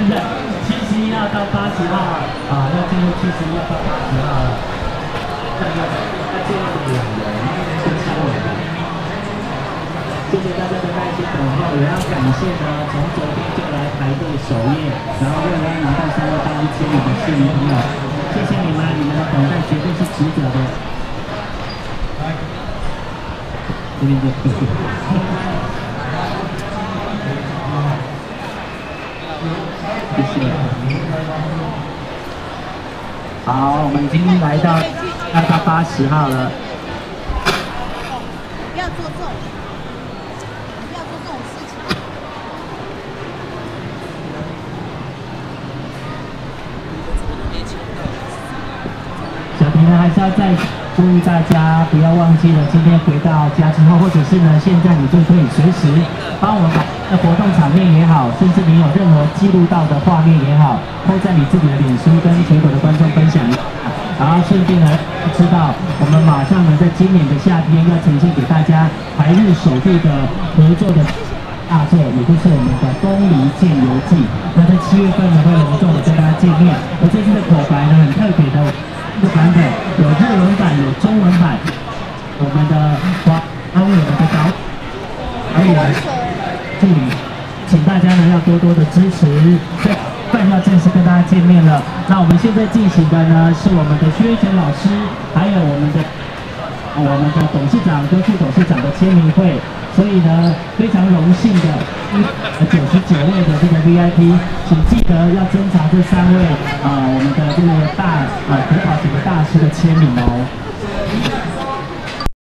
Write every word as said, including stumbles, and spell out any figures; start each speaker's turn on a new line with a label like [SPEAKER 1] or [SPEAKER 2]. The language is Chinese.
[SPEAKER 1] 现在七十一号到八十号啊，要进入七十一号到八十号了。那个要进入两人是三人的。谢谢大家的耐心等候，也要感谢呢，从昨天就来排队守夜，然后为了要拿到三位大一签名的市民朋友，谢谢你们，你们的等待绝对是值得的。这边就可以。谢谢。好，我们已经来到来到八十号了。
[SPEAKER 2] 不要做这种，不要做这种事情。
[SPEAKER 1] 小平呢，还是要再呼吁大家不要忘记了，今天回到家之后，或者是呢，现在你就可以随时帮我们把活动场面也好，甚至你有任何记录到的画面也好，或在你自己的脸书跟全国的观众分享一下，然后顺便呢知道我们马上呢在今年的夏天要呈现给大家台日首度的合作的大作，也就是我们的《东离剑游记》。那在七月份呢会隆重的跟大家见面，而这次的口白呢很特别的一个版本，有日文版，有中文版，我们的华还有我们的导导演助理，请大家呢要多多的支持。在饭要正式跟大家见面了。那我们现在进行的呢是我们的薛全老师，还有我们的我们的董事长跟副董事长的签名会。所以呢，非常荣幸的，九十九位的这个 V I P， 请记得要侦查这三位啊、呃，我们的这个大啊、呃、国宝级的大师的签名哦。